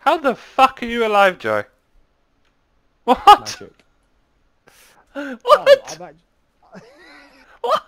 How the fuck are you alive, Joe? What? Magic. What? Oh, I'm What?